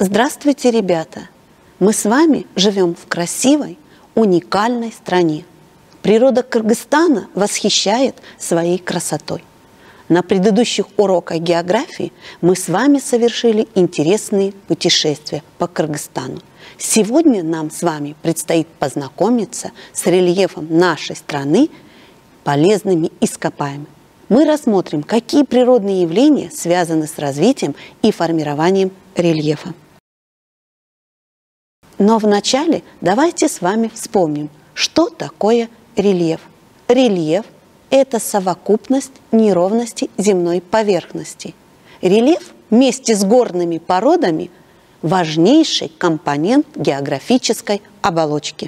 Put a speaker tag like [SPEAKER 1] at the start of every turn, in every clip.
[SPEAKER 1] Здравствуйте, ребята! Мы с вами живем в красивой, уникальной стране. Природа Кыргызстана восхищает своей красотой. На предыдущих уроках географии мы с вами совершили интересные путешествия по Кыргызстану. Сегодня нам с вами предстоит познакомиться с рельефом нашей страны, полезными ископаемыми. Мы рассмотрим, какие природные явления связаны с развитием и формированием рельефа. Но вначале давайте с вами вспомним, что такое рельеф. Рельеф – это совокупность неровностей земной поверхности. Рельеф вместе с горными породами – важнейший компонент географической оболочки.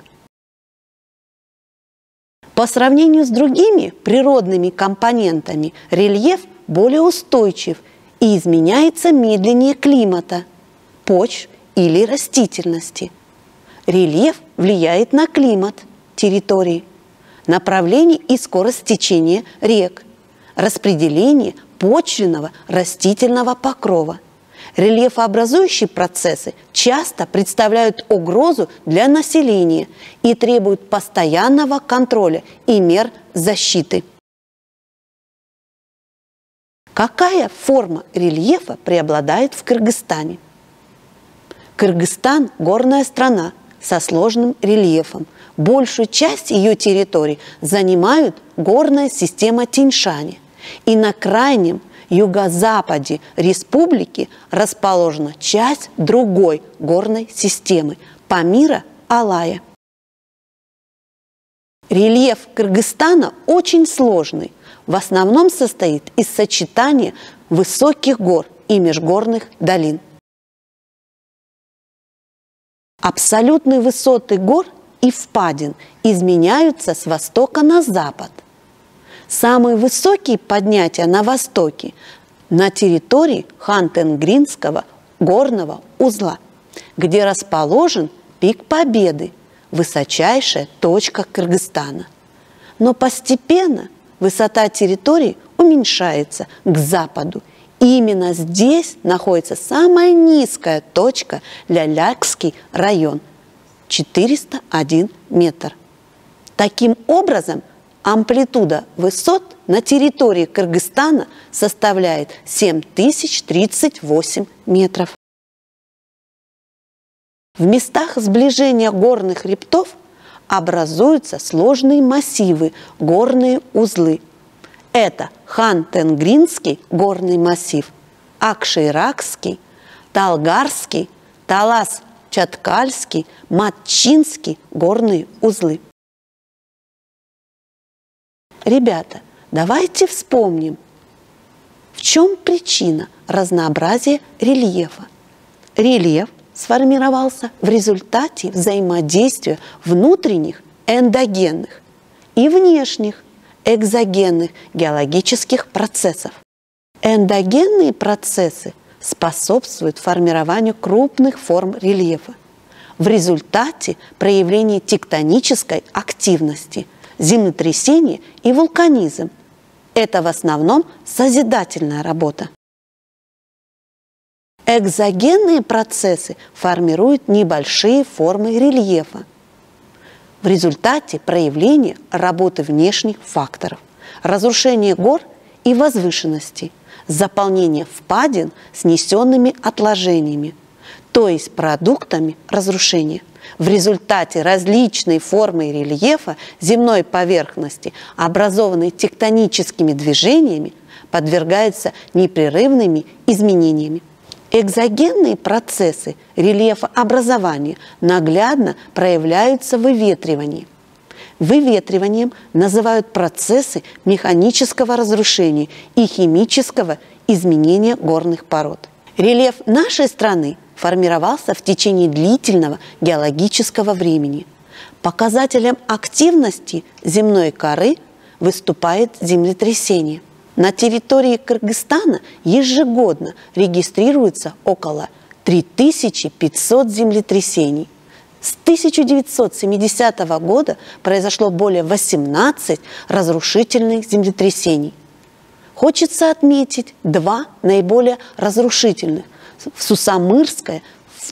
[SPEAKER 1] По сравнению с другими природными компонентами рельеф более устойчив и изменяется медленнее климата, почв или растительности. Рельеф влияет на климат территории, направление и скорость течения рек, распределение почвенного растительного покрова. Рельефообразующие процессы часто представляют угрозу для населения и требуют постоянного контроля и мер защиты. Какая форма рельефа преобладает в Кыргызстане? Кыргызстан – горная страна со сложным рельефом. Большую часть ее территории занимают горная система Тянь-Шань. И на крайнем юго-западе республики расположена часть другой горной системы – Памира-Алая. Рельеф Кыргызстана очень сложный. В основном состоит из сочетания высоких гор и межгорных долин. Абсолютные высоты гор и впадин изменяются с востока на запад. Самые высокие поднятия на востоке на территории Хантенгринского горного узла, где расположен пик Победы, высочайшая точка Кыргызстана. Но постепенно высота территории уменьшается к западу. И именно здесь находится самая низкая точка – Лялякский район – 401 метр. Таким образом, амплитуда высот на территории Кыргызстана составляет 7038 метров. В местах сближения горных хребтов образуются сложные массивы – горные узлы. Это Хантенгринский горный массив, Акширакский, Талгарский, Талас-Чаткальский, Матчинский горные узлы. Ребята, давайте вспомним, в чем причина разнообразия рельефа. Рельеф сформировался в результате взаимодействия внутренних эндогенных и внешних экзогенных геологических процессов. Эндогенные процессы способствуют формированию крупных форм рельефа в результате проявления тектонической активности, землетрясения и вулканизм. Это в основном созидательная работа. Экзогенные процессы формируют небольшие формы рельефа в результате проявления работы внешних факторов, разрушения гор и возвышенностей, заполнения впадин снесенными отложениями, то есть продуктами разрушения. В результате различной формы рельефа земной поверхности, образованной тектоническими движениями, подвергаются непрерывными изменениями. Экзогенные процессы рельефообразования наглядно проявляются в выветривании. Выветриванием называют процессы механического разрушения и химического изменения горных пород. Рельеф нашей страны формировался в течение длительного геологического времени. Показателем активности земной коры выступает землетрясение. На территории Кыргызстана ежегодно регистрируется около 3500 землетрясений. С 1970 года произошло более 18 разрушительных землетрясений. Хочется отметить два наиболее разрушительных – в Сусамырское, в В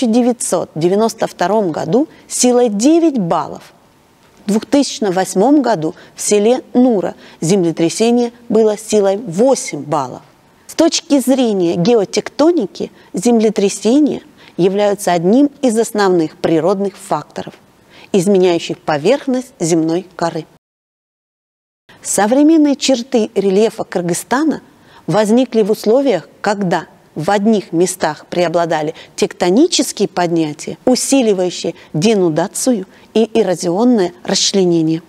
[SPEAKER 1] 1992 году силой 9 баллов. В 2008 году в селе Нура землетрясение было силой 8 баллов. С точки зрения геотектоники землетрясения являются одним из основных природных факторов, изменяющих поверхность земной коры. Современные черты рельефа Кыргызстана возникли в условиях, когда в одних местах преобладали тектонические поднятия, усиливающие денудацию и эрозионное расчленение.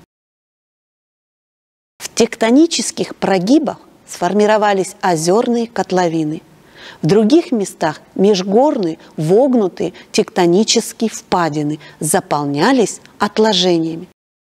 [SPEAKER 1] В тектонических прогибах сформировались озерные котловины. В других местах межгорные вогнутые тектонические впадины заполнялись отложениями.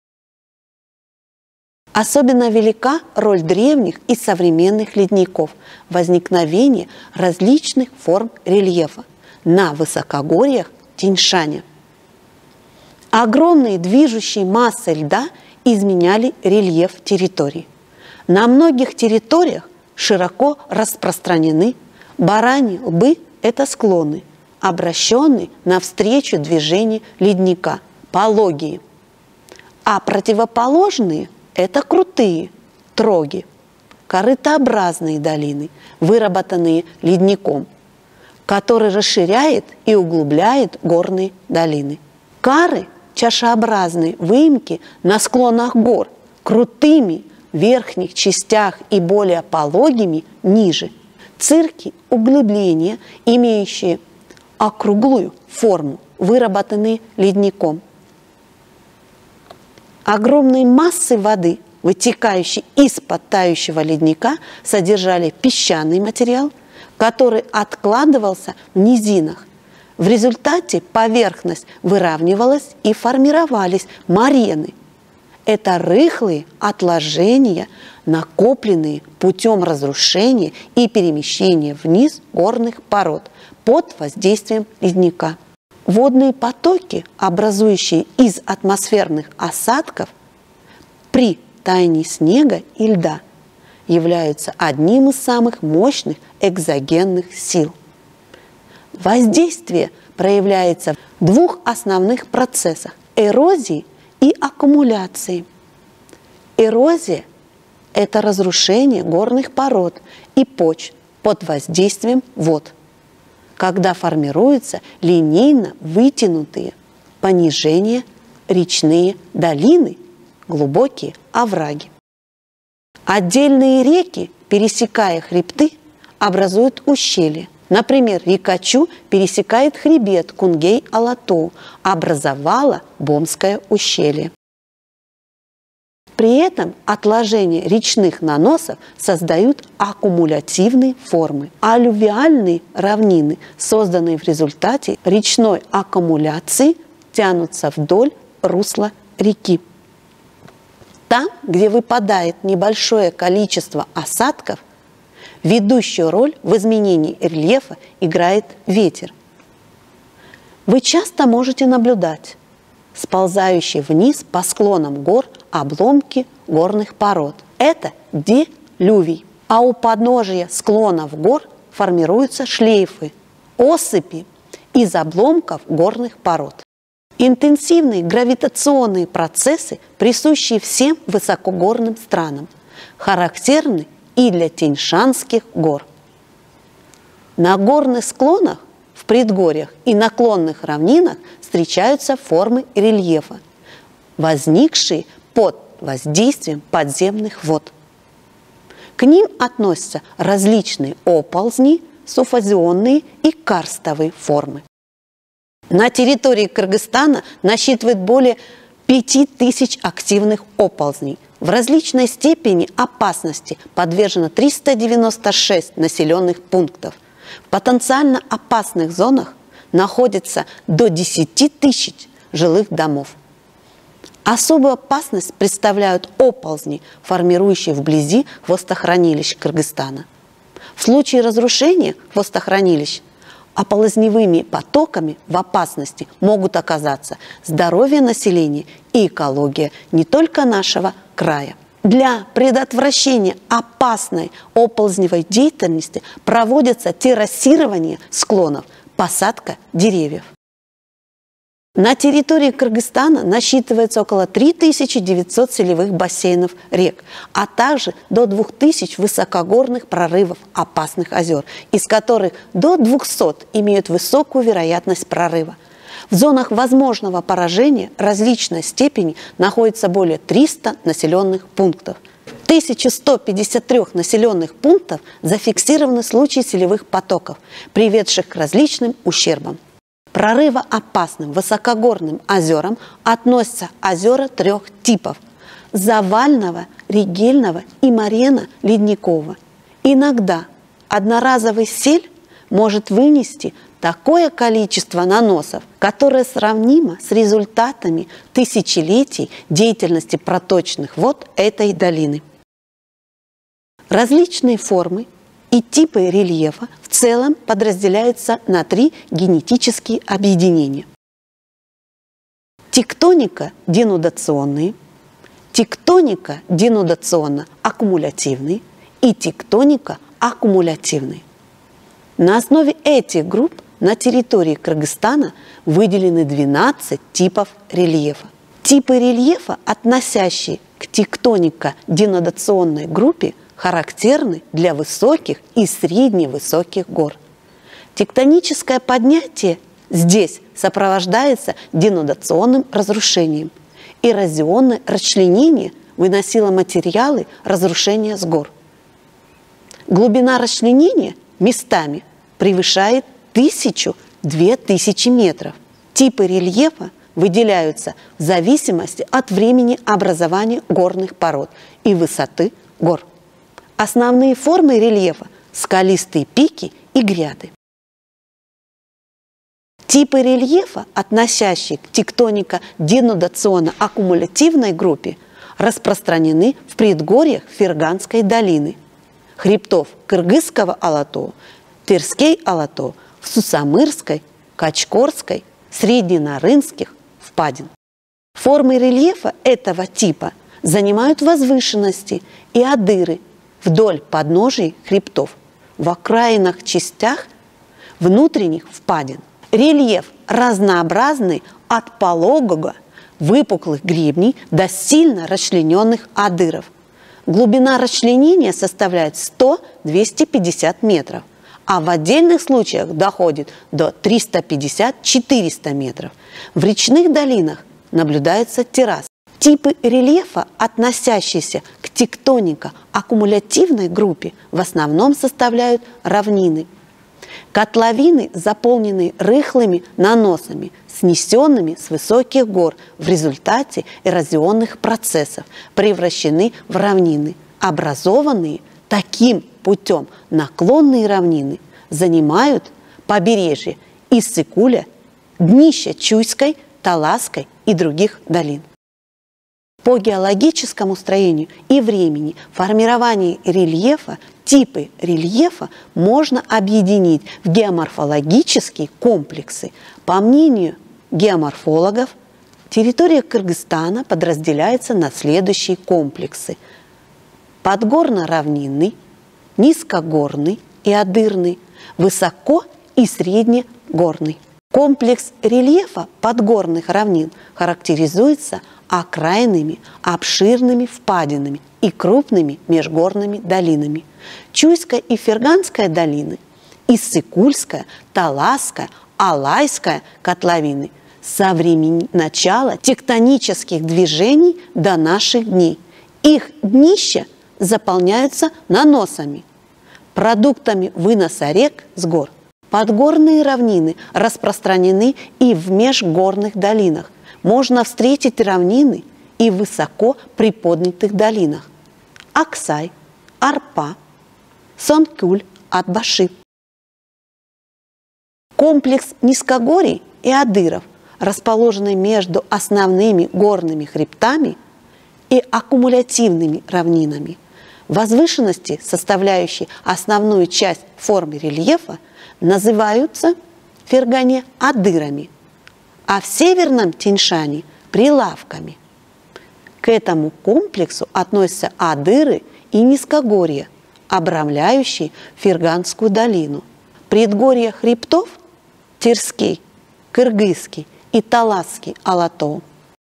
[SPEAKER 1] Особенно велика роль древних и современных ледников в возникновении различных форм рельефа на высокогорьях Тянь-Шаня. Огромные движущие массы льда изменяли рельеф территории. На многих территориях широко распространены бараньи лбы – это склоны, обращенные навстречу движению ледника, пологие, а противоположные – это крутые троги, корытообразные долины, выработанные ледником, который расширяет и углубляет горные долины. Кары – чашеобразные выемки на склонах гор, крутыми в верхних частях и более пологими ниже. Цирки – углубления, имеющие округлую форму, выработанные ледником. Огромные массы воды, вытекающие из-под тающего ледника, содержали песчаный материал, который откладывался в низинах. В результате поверхность выравнивалась и формировались морены. Это рыхлые отложения, накопленные путем разрушения и перемещения вниз горных пород под воздействием ледника. Водные потоки, образующие из атмосферных осадков при таянии снега и льда, являются одним из самых мощных экзогенных сил. Воздействие проявляется в двух основных процессах – эрозии и аккумуляции. Эрозия – это разрушение горных пород и почв под воздействием вод, когда формируются линейно вытянутые понижения, речные долины, глубокие овраги. Отдельные реки, пересекая хребты, образуют ущелья. Например, река Чу пересекает хребет Кунгей-Алатоу, образовала Бомское ущелье. При этом отложения речных наносов создают аккумулятивные формы. Аллювиальные равнины, созданные в результате речной аккумуляции, тянутся вдоль русла реки. Там, где выпадает небольшое количество осадков, ведущую роль в изменении рельефа играет ветер. Вы часто можете наблюдать сползающие вниз по склонам гор обломки горных пород. Это делювий. А у подножия склонов гор формируются шлейфы, осыпи из обломков горных пород. Интенсивные гравитационные процессы, присущие всем высокогорным странам, характерны и для Тянь-Шанских гор. На горных склонах, в предгорьях и наклонных равнинах встречаются формы рельефа, возникшие под воздействием подземных вод. К ним относятся различные оползни, суфазионные и карстовые формы. На территории Кыргызстана насчитывает более 5000 активных оползней. В различной степени опасности подвержено 396 населенных пунктов. В потенциально опасных зонах находится до 10 тысяч жилых домов. Особую опасность представляют оползни, формирующие вблизи хвостохранилищ Кыргызстана. В случае разрушения хвостохранилищ оползневыми потоками в опасности могут оказаться здоровье населения и экология не только нашего края. Для предотвращения опасной оползневой деятельности проводится террасирование склонов посадка деревьев. На территории Кыргызстана насчитывается около 3900 селевых бассейнов рек, а также до 2000 высокогорных прорывов опасных озер, из которых до 200 имеют высокую вероятность прорыва. В зонах возможного поражения различной степени находится более 300 населенных пунктов. В 1153 населенных пунктах зафиксированы случаи селевых потоков, приведших к различным ущербам. Прорывоопасным высокогорным озерам относятся озера 3 типов – завального, регельного и морено-ледникового. Иногда одноразовый сель может вынести такое количество наносов, которое сравнимо с результатами тысячелетий деятельности проточных вод этой долины. Различные формы и типы рельефа в целом подразделяются на 3 генетические объединения. Тектоника-денудационные, тектоника-денудационно-аккумулятивные и тектоника-аккумулятивные. На основе этих групп на территории Кыргызстана выделены 12 типов рельефа. Типы рельефа, относящие к тектонико-денудационной группе, характерны для высоких и средневысоких гор. Тектоническое поднятие здесь сопровождается денудационным разрушением. Эрозионное расчленение выносило материалы разрушения с гор. Глубина расчленения местами превышает 1000–2000 метров. Типы рельефа выделяются в зависимости от времени образования горных пород и высоты гор. Основные формы рельефа – скалистые пики и гряды. Типы рельефа, относящие к тектонико-денудационно-аккумулятивной группе, распространены в предгорьях Ферганской долины, хребтов Кыргызского Алатоо, Терскей-Алатоо, в Сусамырской, Качкорской, Средненарынских впадин. Формы рельефа этого типа занимают возвышенности и адыры вдоль подножий хребтов, в окраинных частях внутренних впадин. Рельеф разнообразный от пологого, выпуклых гребней до сильно расчлененных адыров. Глубина расчленения составляет 100–250 метров, а в отдельных случаях доходит до 350–400 метров. В речных долинах наблюдаются террасы. Типы рельефа, относящиеся к тектонико-аккумулятивной группе, в основном составляют равнины. Котловины, заполненные рыхлыми наносами, снесенными с высоких гор в результате эрозионных процессов, превращены в равнины. Образованные таким путем наклонные равнины занимают побережье Иссык-Куля, днища Чуйской, Таласской и других долин. По геологическому строению и времени формирования рельефа типы рельефа можно объединить в геоморфологические комплексы. По мнению геоморфологов, территория Кыргызстана подразделяется на следующие комплексы: подгорно-равнинный, низкогорный и адырный, высоко- и среднегорный. Комплекс рельефа подгорных равнин характеризуется окраинными, обширными впадинами и крупными межгорными долинами. Чуйская и Ферганская долины, Иссык-Кульская, Таласская, Алайская котловины со времени начала тектонических движений до наших дней. Их днища заполняются наносами, продуктами выноса рек с гор. Подгорные равнины распространены и в межгорных долинах. Можно встретить равнины и в высоко приподнятых долинах: Аксай, Арпа, Сонкюль, Атбаши. Комплекс низкогорий и адыров, расположенный между основными горными хребтами и аккумулятивными равнинами. Возвышенности, составляющие основную часть формы рельефа, называются в Фергане адырами, а в Северном Тяньшане – прилавками. К этому комплексу относятся адыры и низкогорья, обрамляющие Ферганскую долину. Предгорья хребтов Терский, Кыргызский и Таласский Алатау.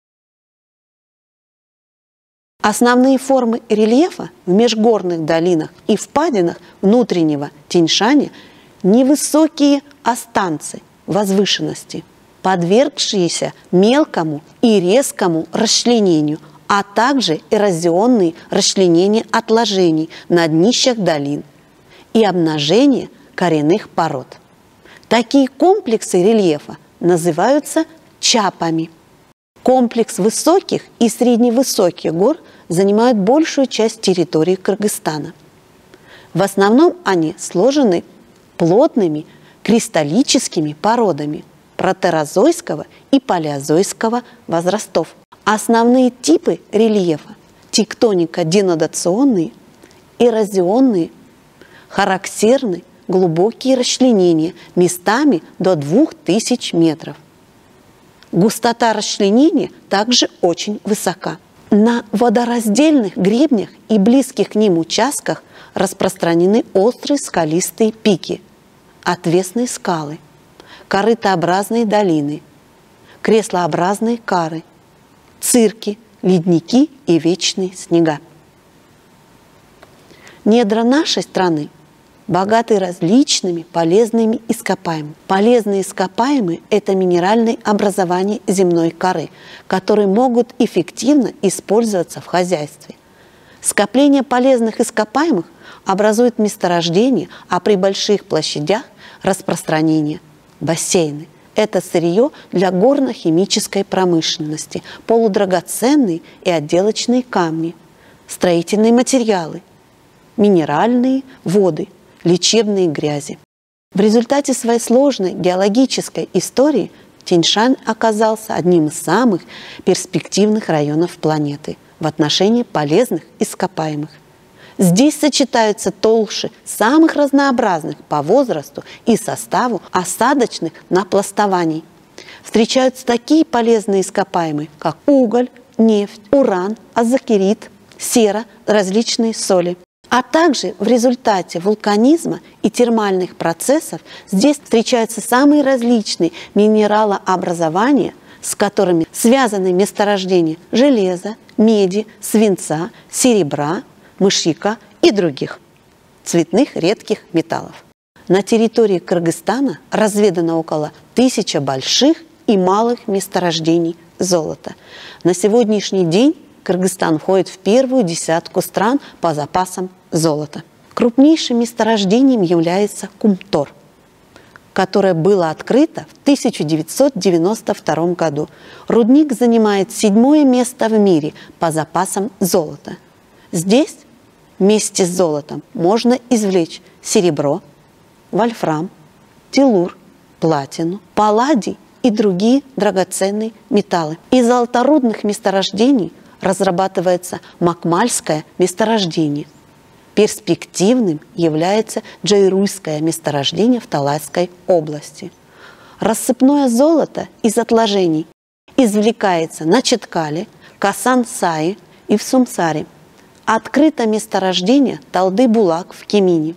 [SPEAKER 1] Основные формы рельефа в межгорных долинах и впадинах внутреннего Тянь-Шаня – невысокие останцы возвышенности, подвергшиеся мелкому и резкому расчленению, а также эрозионные расчленения отложений на днищах долин и обнажение коренных пород. Такие комплексы рельефа называются чапами. Комплекс высоких и средневысоких гор занимают большую часть территории Кыргызстана. В основном они сложены плотными кристаллическими породами протерозойского и палеозойского возрастов. Основные типы рельефа – тектонико-денудационные, эрозионные, характерны глубокие расчленения местами до 2000 метров. Густота расчленения также очень высока. На водораздельных гребнях и близких к ним участках распространены острые скалистые пики, отвесные скалы, корытообразные долины, креслообразные кары, цирки, ледники и вечные снега. Недра нашей страны богаты различными полезными ископаемыми. Полезные ископаемые – это минеральные образования земной коры, которые могут эффективно использоваться в хозяйстве. Скопление полезных ископаемых образует месторождения, а при больших площадях – распространение – бассейны. Это сырье для горно-химической промышленности, полудрагоценные и отделочные камни, строительные материалы, минеральные воды, лечебные грязи. В результате своей сложной геологической истории Тянь-Шань оказался одним из самых перспективных районов планеты в отношении полезных ископаемых. Здесь сочетаются толщи самых разнообразных по возрасту и составу осадочных напластований. Встречаются такие полезные ископаемые, как уголь, нефть, уран, азокерит, сера, различные соли. А также в результате вулканизма и термальных процессов здесь встречаются самые различные минералообразования, с которыми связаны месторождения железа, меди, свинца, серебра, мышьяка и других цветных редких металлов. На территории Кыргызстана разведано около 1000 больших и малых месторождений золота. На сегодняшний день Кыргызстан входит в первую десятку стран по запасам золота. Крупнейшим месторождением является Кумтор, которое было открыто в 1992 году. Рудник занимает 7-е место в мире по запасам золота. Здесь вместе с золотом можно извлечь серебро, вольфрам, теллур, платину, палладий и другие драгоценные металлы. Из золоторудных месторождений разрабатывается Макмальское месторождение. Перспективным является Джайруйское месторождение в Таласской области. Рассыпное золото из отложений извлекается на Читкале, Касан-Сае и в Сумсаре. Открыто месторождение Талды-Булак в Кемине.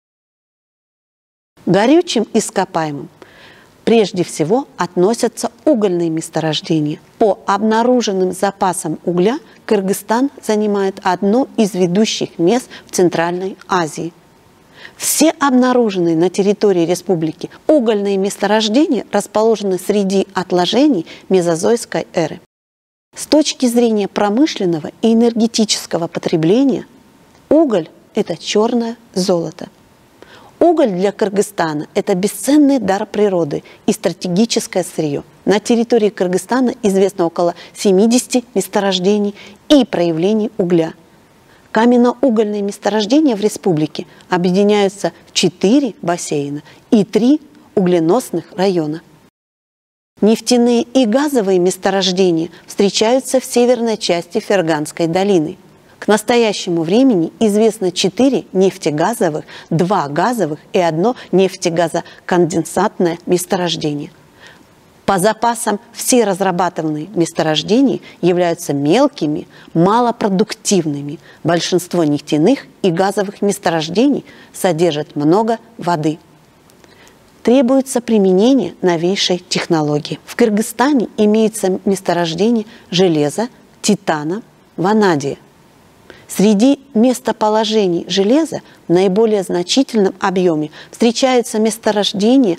[SPEAKER 1] Горючим ископаемым прежде всего относятся угольные месторождения. По обнаруженным запасам угля Кыргызстан занимает одно из ведущих мест в Центральной Азии. Все обнаруженные на территории республики угольные месторождения расположены среди отложений мезозойской эры. С точки зрения промышленного и энергетического потребления уголь – это черное золото. Уголь для Кыргызстана – это бесценный дар природы и стратегическое сырье. На территории Кыргызстана известно около 70 месторождений и проявлений угля. Каменно-угольные месторождения в республике объединяются в 4 бассейна и 3 угленосных района. Нефтяные и газовые месторождения встречаются в северной части Ферганской долины. К настоящему времени известно 4 нефтегазовых, 2 газовых и 1 нефтегазоконденсатное месторождение. По запасам все разрабатываемые месторождения являются мелкими, малопродуктивными. Большинство нефтяных и газовых месторождений содержат много воды. требуется применение новейшей технологии. В Кыргызстане имеется месторождение железа, титана, ванадия. Среди местоположений железа в наиболее значительном объеме встречаются месторождения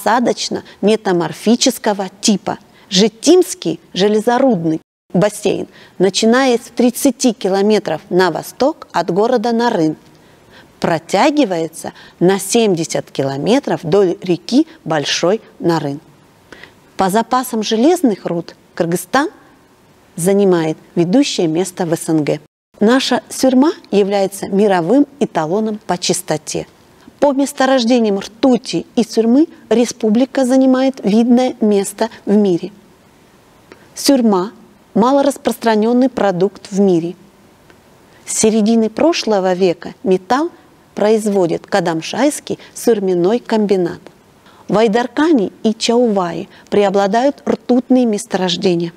[SPEAKER 1] осадочно-метаморфического типа. Житимский железорудный бассейн, начиная с 30 километров на восток от города Нарын, протягивается на 70 километров вдоль реки Большой Нарын. По запасам железных руд Кыргызстан занимает ведущее место в СНГ. Наша Сюрма является мировым эталоном по чистоте. По месторождениям ртути и Сюрмы республика занимает видное место в мире. Сюрма – малораспространенный продукт в мире. С середины прошлого века металл производит Кадамшайский сюрменной комбинат. В Айдаркане и Чаувае преобладают ртутные месторождения.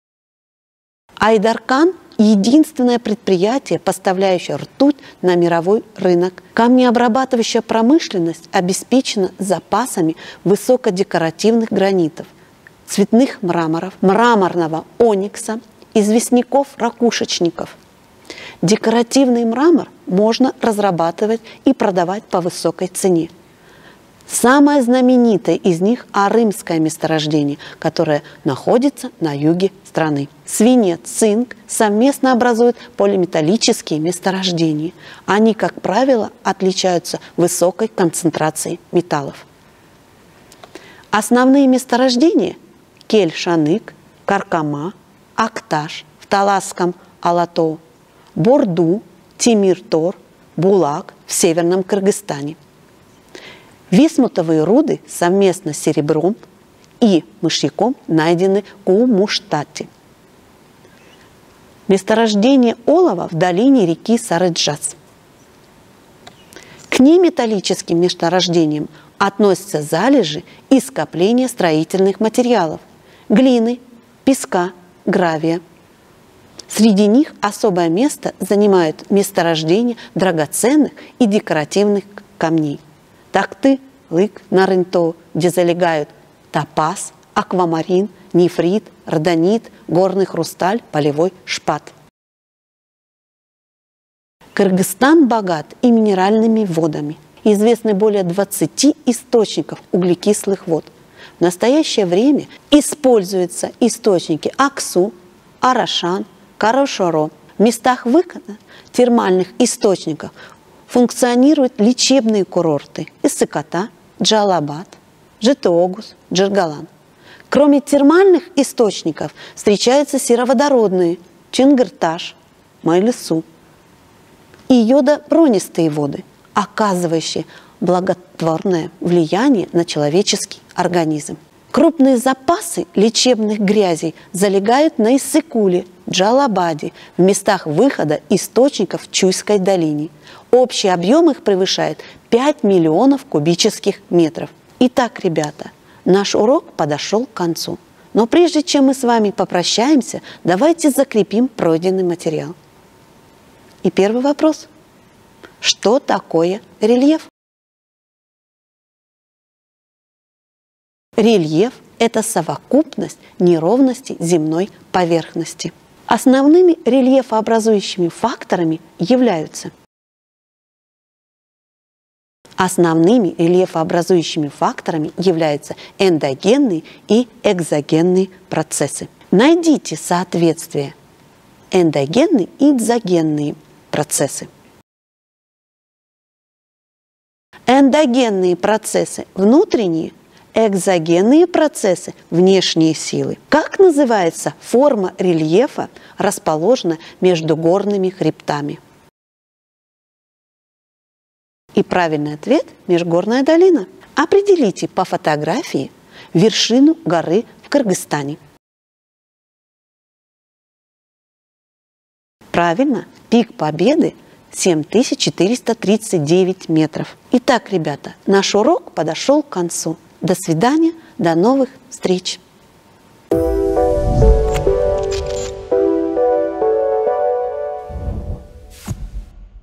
[SPEAKER 1] Айдаркан – единственное предприятие, поставляющее ртуть на мировой рынок. Камнеобрабатывающая промышленность обеспечена запасами высокодекоративных гранитов, цветных мраморов, мраморного оникса, известняков-ракушечников. Декоративный мрамор можно разрабатывать и продавать по высокой цене. Самое знаменитое из них – Арымское месторождение, которое находится на юге страны. Свинец, цинк совместно образуют полиметаллические месторождения. Они, как правило, отличаются высокой концентрацией металлов. Основные месторождения – Кель-Шанык, Каркама, Акташ в Таласском Алатау, Борду, Темир-Тор, Булак в Северном Кыргызстане. Висмутовые руды совместно с серебром и мышьяком найдены в Кумуштате. Месторождение олова в долине реки Сарыджас. К неметаллическим месторождениям относятся залежи и скопления строительных материалов – глины, песка, гравия. Среди них особое место занимают месторождения драгоценных и декоративных камней. Такты, лык, нарынто, где залегают топаз, аквамарин, нефрит, родонит, горный хрусталь, полевой шпат. Кыргызстан богат и минеральными водами. Известны более 20 источников углекислых вод. В настоящее время используются источники Аксу, Арашан, Карашоро. В местах выхода термальных источников функционируют лечебные курорты Иссыката, Джалабад, Житиогуз, Джиргалан. Кроме термальных источников встречаются сероводородные Чингирташ, Майлису и йодобронистые воды, оказывающие благотворное влияние на человеческий организм. Крупные запасы лечебных грязей залегают на Иссыкуле, Джалабаде, в местах выхода источников в Чуйской долине. Общий объем их превышает 5 миллионов кубических метров. Итак, ребята, наш урок подошел к концу. Но прежде чем мы с вами попрощаемся, давайте закрепим пройденный материал. И первый вопрос. Что такое рельеф? Рельеф – это совокупность неровностей земной поверхности. Основными рельефообразующими факторами являются эндогенные и экзогенные процессы. Найдите соответствие эндогенные и экзогенные процессы. Эндогенные процессы внутренние, экзогенные процессы – внешние силы. Как называется форма рельефа, расположенная между горными хребтами? И правильный ответ – межгорная долина. Определите по фотографии вершину горы в Кыргызстане. Правильно, пик Победы – 7439 метров. Итак, ребята, наш урок подошел к концу. До свидания, до новых встреч!